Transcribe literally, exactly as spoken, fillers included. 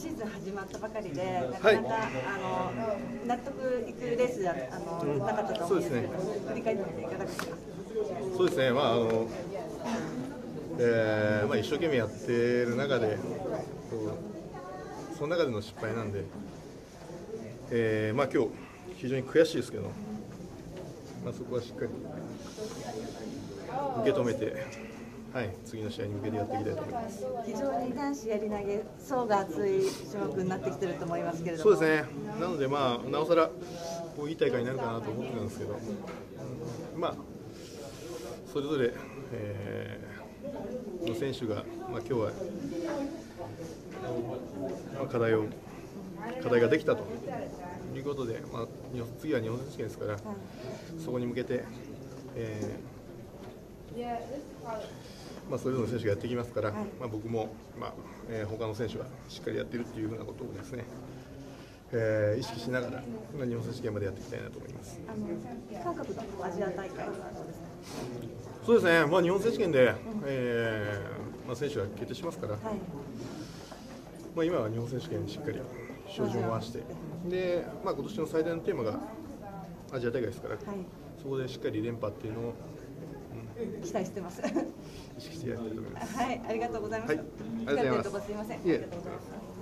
シーズン始まったばかりで、なかなか、はい、あの納得いくレースはあの、うん、なかったと思うんですけど、振り返ってみていかがですか。 そうですね、まああのえーまあ、一生懸命やっている中で、その中での失敗なんで、えーまあ、今日非常に悔しいですけど、まあ、そこはしっかり受け止めて、はい、次の試合に向けてやっていきたいと思います。 非常に男子やり投げ層が厚い種目になってきていると思いますけれども。 そうですね、なので、まあ、なおさらこういい大会になるかなと思ってたんですけど、まあ、それぞれ、えー、の選手が、まあ、今日は、まあ、課題を課題ができたということで、まあ、次は日本選手権ですから、はい、そこに向けて、えーまあ、それぞれの選手がやっていきますから、はい、まあ、僕も、まあえー、他の選手がしっかりやっているというふうなことをですね、えー、意識しながら日本選手権までやっていきたいなと思います。 あの韓国のアジア大会はどうですか。 そうですね、まあ、日本選手権で、えーまあ、選手が決定しますから、はい、まあ、今は日本選手権にしっかり照準を回して、で、まあ、今年の最大のテーマがアジア大会ですから、はい、そこでしっかり連覇っていうのを、 うん、期待してます。 意識してやりたいと思います。 はい、ありがとうございました。 はい、ありがとうございます。 すみません。 いえ。